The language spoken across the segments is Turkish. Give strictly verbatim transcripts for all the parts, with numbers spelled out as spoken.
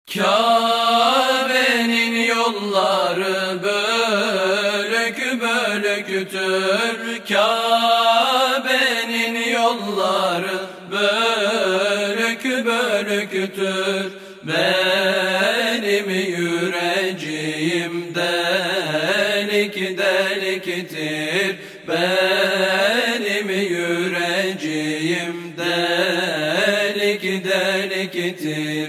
Kabe'nin yolları bölük bölüktür. Kabe'nin yolları bölük bölüktür. Benim yüreğim delik deliktir. Benim yüreğim delik deliktir.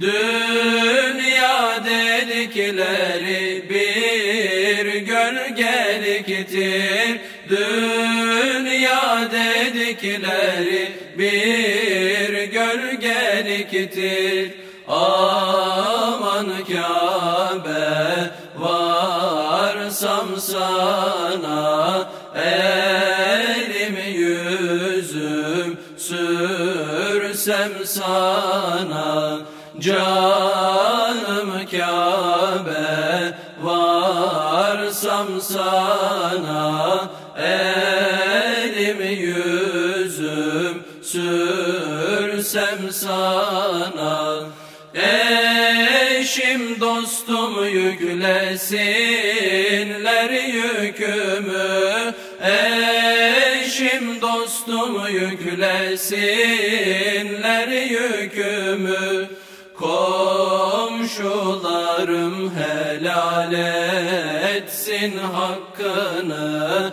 Dünya delikleri bir gölgeliktir. Dünya delikleri bir gölgeliktir. Aman Kabe varsam sana, elim yüzüm sürsem sana. Canım Kabe varsam sana, elim yüzüm sürsem sana. Eşim dostum yüklesinler yükümü, eşim dostum yüklesinler yükümü. Komşularım helal etsin hakkını,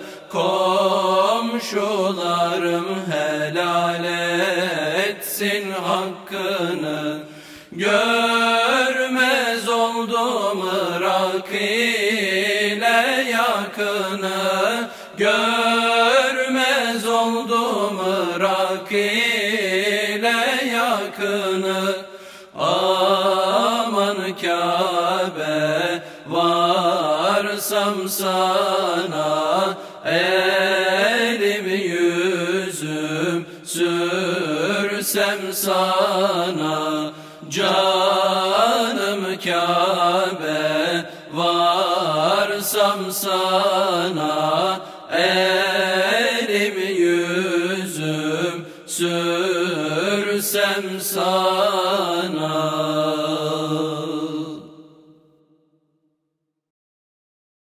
komşularım helal etsin hakkını. Görmez oldum Irak ile yakını, görmez oldum Irak ile yakını. Aman Kabe varsam sana, elim yüzüm sürsem sana. Canım Kabe varsam sana, elim yüzüm sürsem sana.